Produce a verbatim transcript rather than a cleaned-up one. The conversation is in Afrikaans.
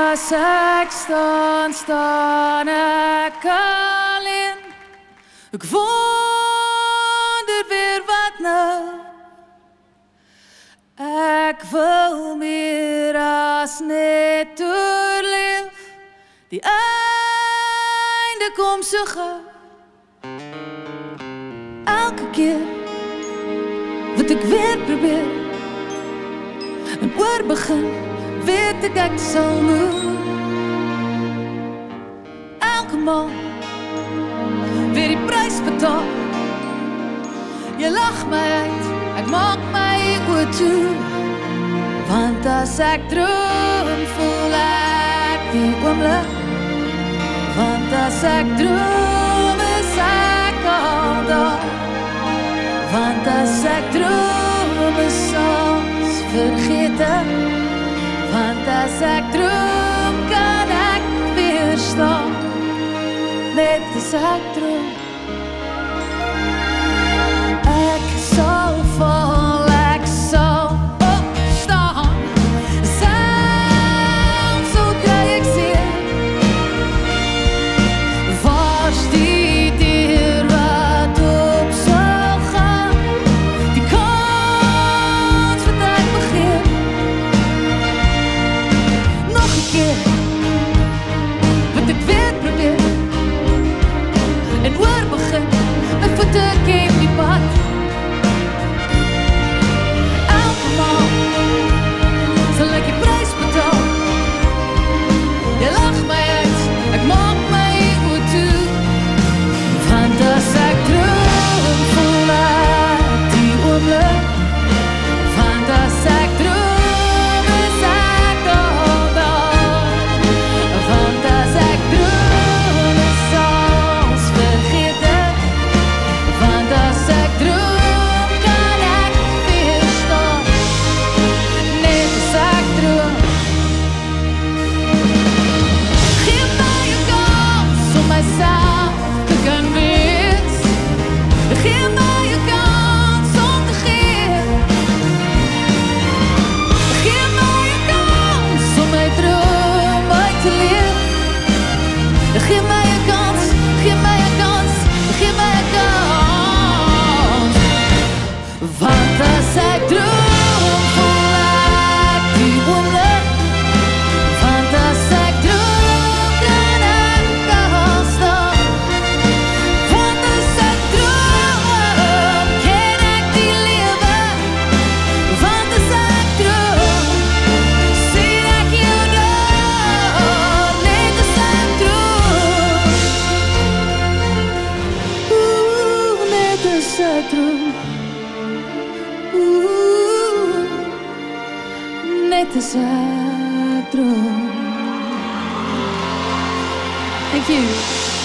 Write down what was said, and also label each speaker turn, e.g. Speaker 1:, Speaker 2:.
Speaker 1: as ek staan, staan ek alleen. Ek wonder weer wat nou. Ek wil meer as net oorleef. Die einde kom so gauw. Elke keer wat ek weer probeer en oor begin, weet ek ek sal moet. Elke maal weer die prys betaal. Jy lach my uit, ek maak my oor toe. Want as ek droom, voel ek die oomblik. Want as ek droom, is ek al daar. Want as ek droom, is soms vergeten. Want as ek droom, kan ek weer staan. Net as ek droom. Ek sal val, ek sal opstaan. Selfs al kry ek seer. Waar's die deur wat op sal gaan? Die kans wat ek begeer. Nog 'n keer wat ek weer probeer en oor begin, my voete ken die pad. Elke maal sal ek die prys betaal. Jy lach my uit, ek maak my oor toe. Want as ek droom, voel ek die oomblik. Want as ek droom, is ek al daar. Want as ek droom, is soms vergeten. Want as ek droom, kan ek weer staan. Net as ek droom. Geef my 'n kans om myself te kan wees. Geef my 'n kans om te gee. Geef my 'n kans om my droom uit te leef. Geef my 'n kans, geef my 'n kans, geef my 'n kans. Want as ek droom, voel ek die oomblik. Want as ek droom, kan ek al staan. Want as ek droom, ken ek die lewe. Want as ek droom, sien ek jou daar. Net as ek droom. Oeh, net as ek droom. Oeh, net as ek droom. Thank you.